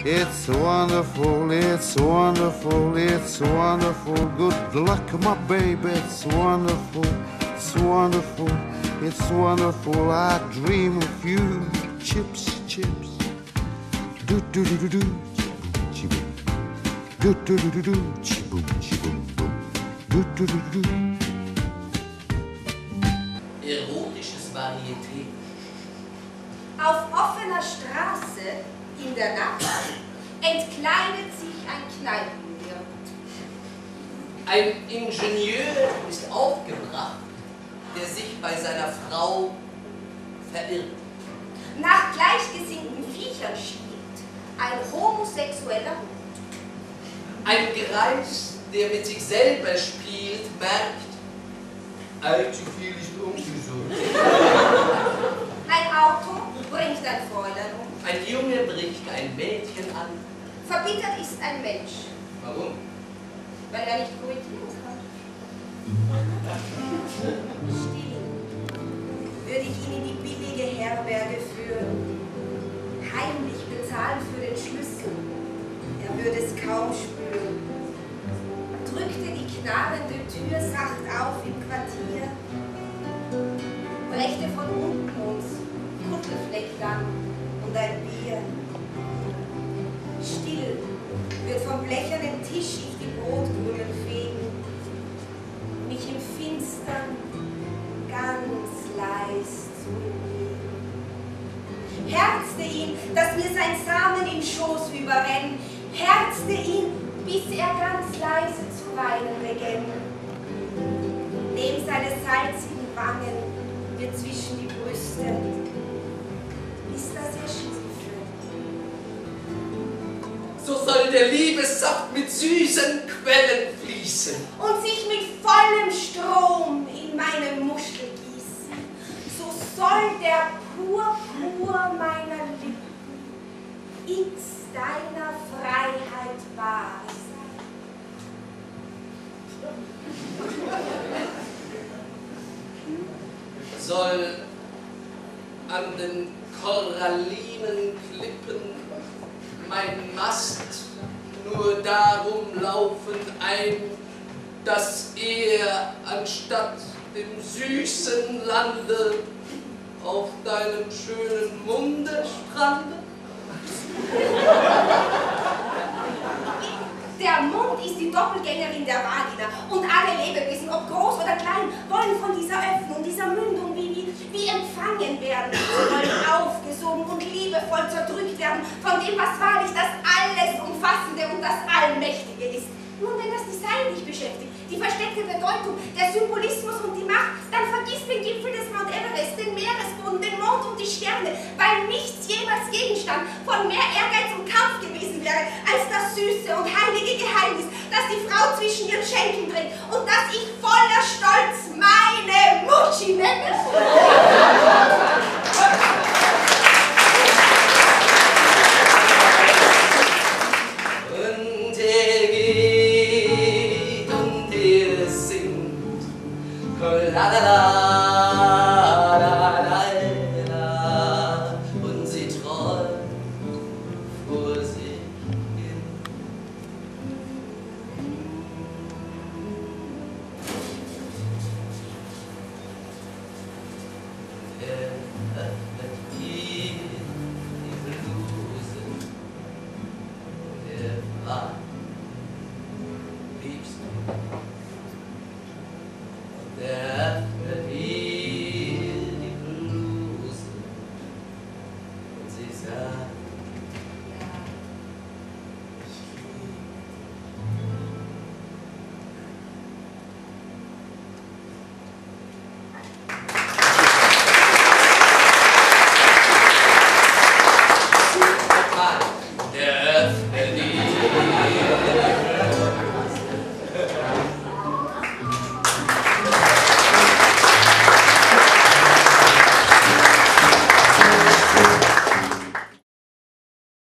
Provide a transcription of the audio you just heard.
It's wonderful, it's wonderful, it's wonderful. Good luck, my baby, it's wonderful, it's wonderful, it's wonderful. I dream of you, chips, chips. Do do do do do, chiboom, do do do do do, chiboom, chiboom, boom, do do do do do. Erotisches Varieté. Auf offener Straße in der Nacht entkleidet sich ein Kneipenwirt. Ein Ingenieur ist aufgebracht, der sich bei seiner Frau verirrt. Nach gleichgesinnten Viechern stiehlt ein homosexueller Hund. Ein Greis, der mit sich selber spielt, merkt, allzu viel ist ungesund. Ein Auto bringt ein Fräulein um. Ein Junge bricht ein Mädchen an. Verbittert ist ein Mensch, Warum? weil er nicht korrigieren kann. Still würde ich ihn in die billige Herberge führen, heimlich bezahlen für den Schlüssel. Er würde es kaum spüren. Drückte die knarrende Tür sacht auf im Quartier, brächte von unten uns Kuttelfleck dann und ein Bier. Still wird vom blechernen Tisch ich die Brotkrümel fegen, mich im Finstern ganz leis zu legen. Herzte ihn, dass mir sein Samen im Schoß überrennt, herzte ihn, bis er ganz leise zu weinen begann. Neben seine salzigen Wangen mir zwischen die Brüste, ist das ihr Schiefe. So soll der Liebessaft mit süßen Quellen fließen. Und sich mit vollem Strom in meine Muschel gießen. So soll der Purpur meiner Lippen ins deiner Freiheit wahr sein. Soll an den Korallinen Klippen mein Mast nur darum laufen ein, dass er anstatt dem süßen Lande auf deinem schönen Munde strandet? Der Mund ist die Doppelgängerin der Vagina und alle Lebewesen, ob groß oder klein, wollen von dieser Öffnung, dieser Mündung wie empfangen werden. Sie wollen aufgesogen und liebevoll zerdrückt werden von dem, was wahrlich das alles Umfassende und das Allmächtige ist. Nun, wenn das Design dich beschäftigt, die versteckte Bedeutung, der Symbolismus und die Macht, dann vergiss den Gipfel des Mount Everest, den Meeresboden, den Mond und die Sterne, weil nichts jemals Gegenstand von mehr Ehrgeiz und Kampf gewesen wäre, als das süße und heilige Geheimnis, das die Frau zwischen ihren Schenkeln trägt und das ich voller Stolz meine Mutschi nenne.